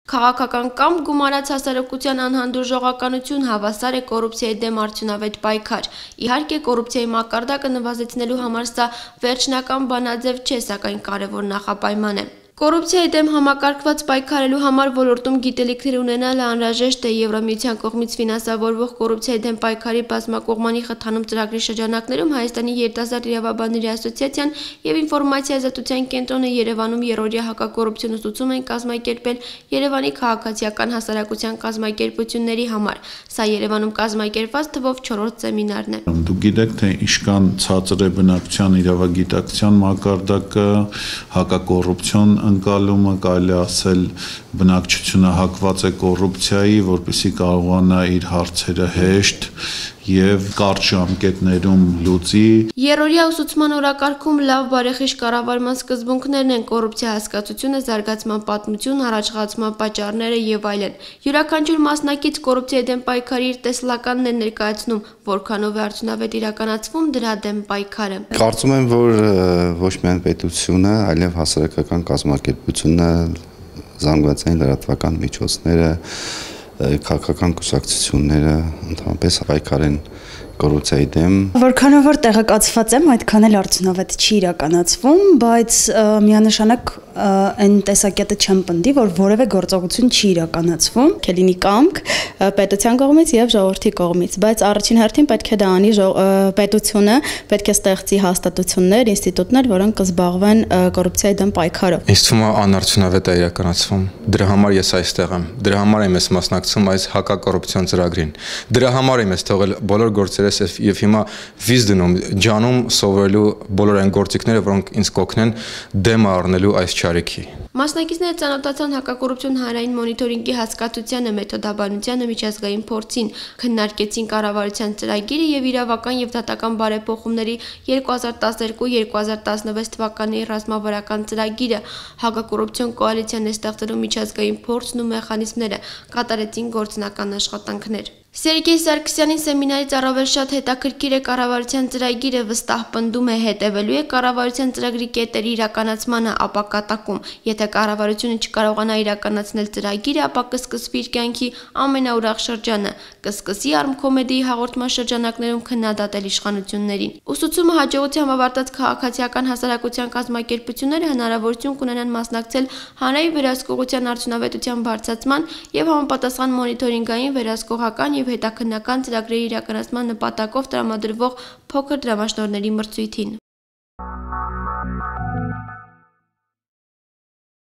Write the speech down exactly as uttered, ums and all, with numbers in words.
Քաղաքական կամ գումարած հասարակության անհանդուրժողականություն հավասար է կոռուպցիայի դեմ արդյունավետ պայքար։ Իհարկե, կոռուպցիայի մակարդակը նվազեցնելու համար սա վերջնական բանաձև չէ, սակայն կարևոր նախապայման է։ Կոռուպցիայի դեմ համակարգված պայքարելու համար ոլորտում գիտելիքներ ունենալը անհրաժեշտ է Եվրամիության կողմից ֆինանսավորվող կոռուպցիայի դեմ պայքարի բազմակողմանի խթանում ծրագրի շրջանակներում Հայաստանի երիտասարդ իրավաբանների ասոցիացիան եւ ինֆորմացիա ազատության կենտրոնը Երևանում երրորդյա հակակոռուպցիոն ուսուցում են կազմակերպել Երևանի քաղաքացիական հասարակության կազմակերպությունների համար։ Սա Երևանում կազմակերպված թվով չորրորդ սեմինարն է։ Դուք գիտեք, թե ինչքան ցածր է բնակչության իրավագիտակցության մակարդակը, հակակոռուպցիոն ընկալումը, կարելի ասել բնակչությունը հակված է կոռուպցիայի, որպեսզի կարողանա իր հարցերը հեշտ եւ կարճ ժամկետներում լուծի։ Երրորդյա ուսուցման օրակարգում լավ բարեխիղճ կառավարման սկզբունքներն են կոռուպցիա հասկացությունը, զարգացման պատմություն, առաջխաղացման պատճառները եւ այլն։ Յուրաքանչյուր մասնակից կոռուպցիայի դեմ պայքարի իր տեսլականն է ներկայացնում, որքանով է արդյունավետ իրականացվում դրա դեմ պայքարը։ Կարծում եմ, որ ոչ միայն պետությունը, այլև հասարակական կազմակերպությունը, զանգվածային լրատվական միջոցները, քաղաքական կուսակցությունները ընդհանրապես պայքարեն կոռուպցիայի դեմ։ Որքանով որ տեղեկացված եմ, այդքան էլ արդյունավետ չի իրականացվում, բայց միանշանակ այն տեսակետը չեմ պնդի, որ որևէ գործողություն չի իրականացվում, կլինի կամք պետության կողմից եւ ժողովրդի կողմից, բայց առաջին հերթին պետք է դա անի պետությունը, պետք է ստեղծի հաստատություններ, ինստիտուտներ, որոնք կզբաղվեն կոռուպցիայի դեմ պայքարով։ Ինձ թվում է անարդյունավետ է իրականացվում։ Դրա համար ես այստեղ եմ։ Դրա համար եմ ես մասնակցում այս հակակոռուպցիոն ծրագրին։ Դրա համար եմ ես թողել բոլոր գործերը եւ հիմա վիզ դնում ջանում սովորելու բոլոր այն գործիքները, որոնք ինձ կօգնեն դեմ առնելու այս չարիքի։ Մասնակիցները ծանոթացան հակակոռուպցիոն հանրային մոնիտորինգի հասկացությանը, մեթոդաբանությանը, միջազգային փորձին, քննարկեցին կառավարության ծրագիրը եւ իրավական եւ դատական բարեփոխումների երկու հազար տասներկու երկու հազար տասնվեց թվականի ռազմավարական ծրագիրը, հակակոռուպցիոն կոալիցիան է ստեղծելու միջազգային փորձն ու մեխանիզմները, կատարեցին գործնական աշխատանքներ։ Սերգեյ Սարգսյանին սեմինարից առավել շատ հետաքրքիր է կառավարության ծրագիրը, վստահ պնդում է հետևելու է կառավարության ծրագրի կետերի իրականացմանը, ապա կատակում։ Եթե կառավարությունը չկարողանա իրականացնել ծրագիրը, ապա կսկսվի իր կյանքի ամենաուրախ շրջանը, կսկսի արմքոմեդիի հաղորդման շրջանակներում քննադատել իշխանություններին։ Ուսուցումը հաջողությամբ ավարտած քաղաքացիական հասարակության կազմակերպությունները հնարավորություն կունենան մասնակցել հանրային վերահսկողության արդյունավետության բարձրացման եւ համապատասխան մոնիտորինգային վերահսկողական եւ հետաքննական ծրագրերի իրականացման նպատակով տրամադրվող փոքր դրամաշնորհների մրցույթին։